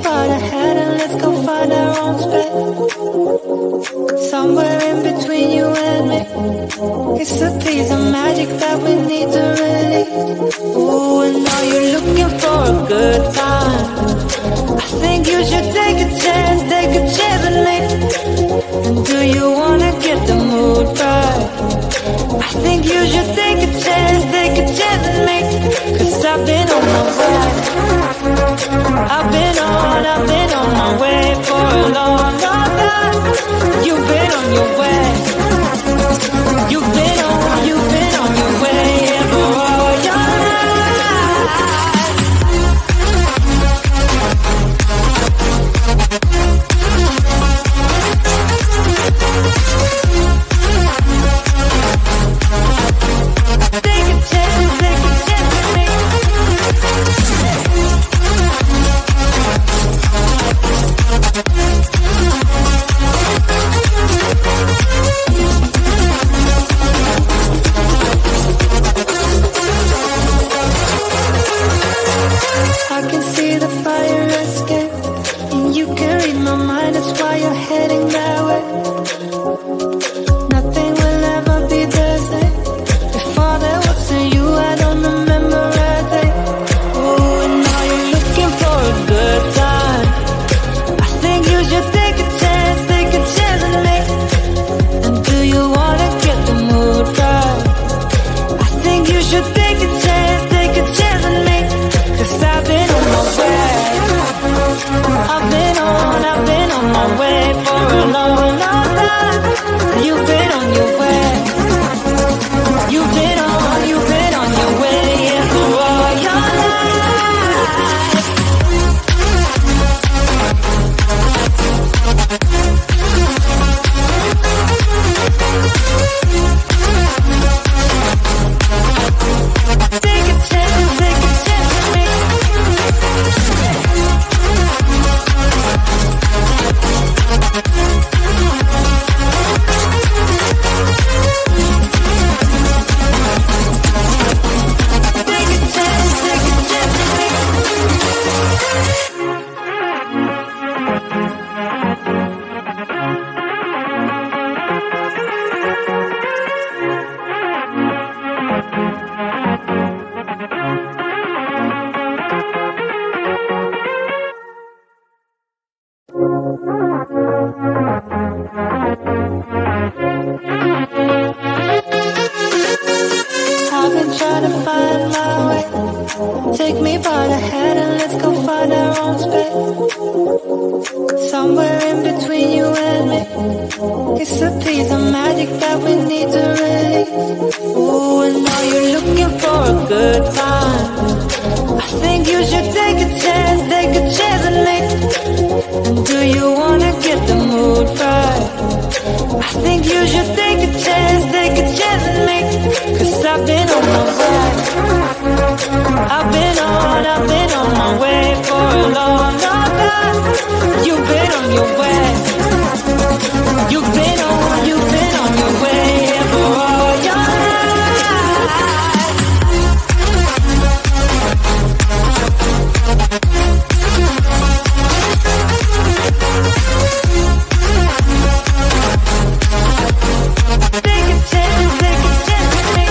part ahead and let's go find our own space. Somewhere in between you and me. It's a piece of magic that we need to release. Ooh, and now you're looking for a good time. I think you should take a chance with me. And do you wanna get the mood right? I think you should take a chance with me. 'Cause I've been on my way. I've been on my way for a long, long time. You've been on your way. You've been on your way for all your life. Take a chance with me. I can see the fire escape, and you can read my mind, that's why you're heading that way. Nothing will ever be the same. Before there wasn't you, I don't remember a day. Oh, and now you're looking for a good time. I think you should take a chance with me. And do you wanna get the mood right? I think you should take a chance with me. 'Cause I've been on my way. I've been on my way for a long, long time. You've been on your way. You've been on your way, yeah, for all your life. Take a chance with me. I've been trying to find my way. Take me by the hand and let's go find our own space. Somewhere in between you and me. It's a piece of magic that we need to release. Ooh, and now you're looking for a good time. I think you should take a chance with me. And do you wanna get the mood right? I think you should take a chance with me. 'Cause I've been on my way. I've been on my way for a long, long time. You've been on your way. You've been on your way for all your life. Take a chance with me.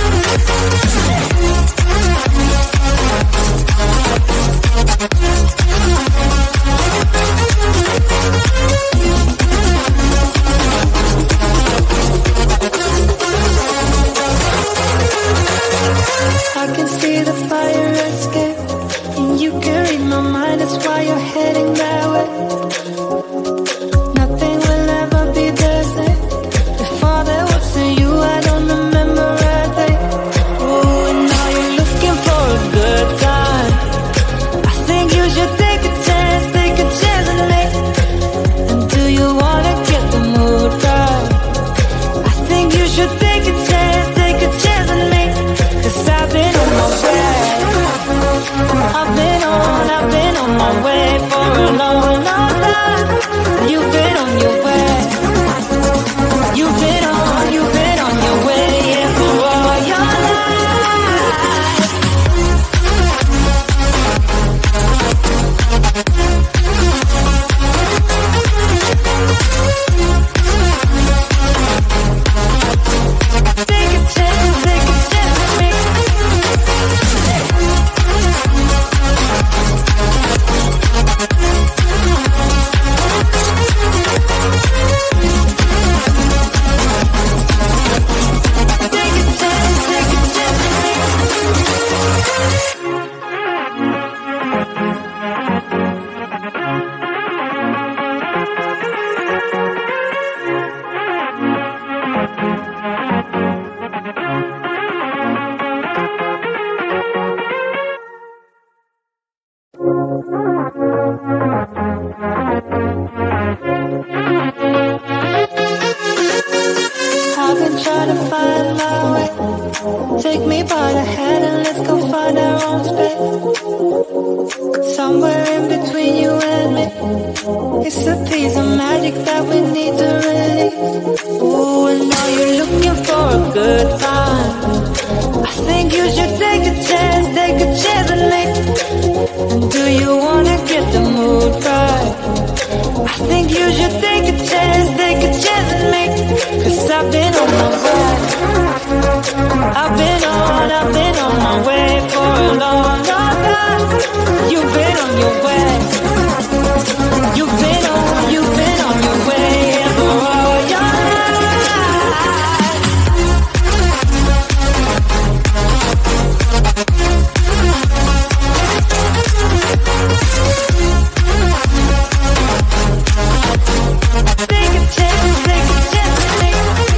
I can see the fire escape, and you can read my mind, that's why you're heading that way. Nothing will ever be the same. Before there wasn't you, I don't remember a day. Oh, and now you're looking for a good time. I think you should take a chance with me. And do you wanna get the mood right? I think you should take a chance with me. 'Cause I've been on my way. I've been on my way for a long, long time. You've been on your way. You've been on your way, yeah, for all your life. by the hand and let's go find our own space. Somewhere in between you and me. It's a piece of magic that we need to release. Ooh, and now you're looking for a good time. I think you should take a chance with me. And do you wanna get the mood right? I think you should take a chance with me. 'Cause I've been on my way. I've been on my way for a long, long time. You've been on your way. You've been on your way for all your life. Take a chance with me.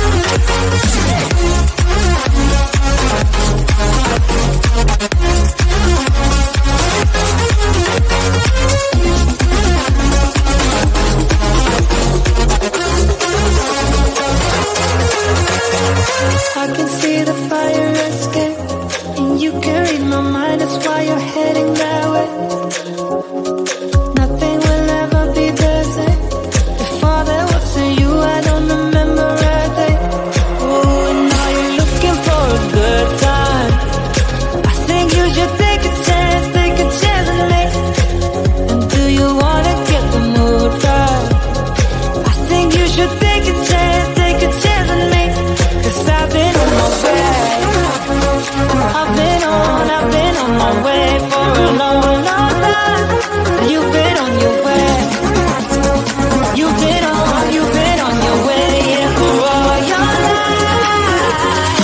I can see the fire escape, and you can read my mind, that's why you're heading that way. Nothing will ever be the same. Before there was a you, I don't remember a day. Oh, and now you're looking for a good time. I think you should take a chance with me. And do you wanna get the mood right? I think you should take a chance with me. 'Cause I've been on my way. I've been on my way for a long, long time. You've been on your way. You've been on your way, yeah, for all your life.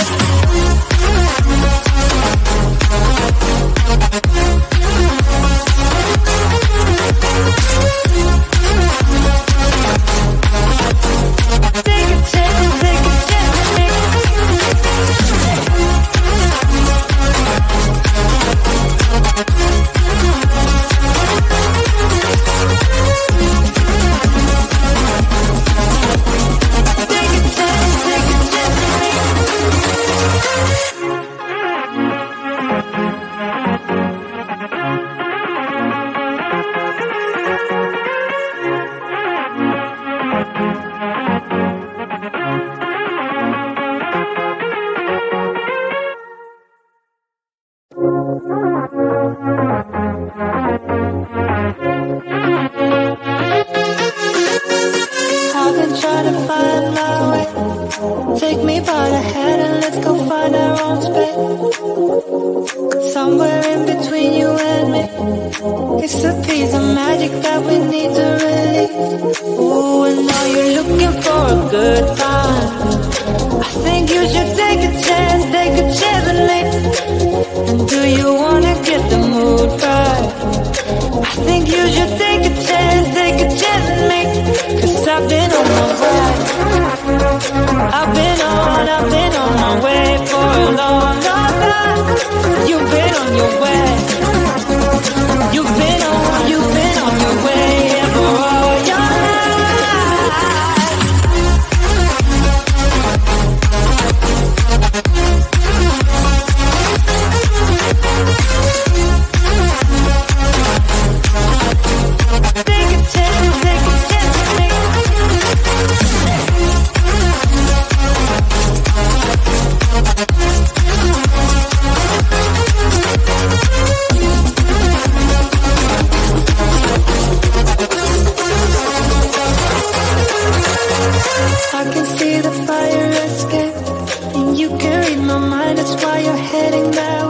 Take a chance with me. I've been trying to find my way. Take me by the hand and let's go find our own space. Somewhere in between you and me. It's a piece of magic that we need to release. Ooh, and now you're looking for a good time. I think you should take a chance with me. And do you wanna get the mood right? I think you should take a chance with me. 'Cause I've been on my way. I've been on my way for a long, long time. You've been on your way. You've been on your way for all your life. Take a chance with me. I can see the fire escape, and you can read my mind, that's why you're heading that way.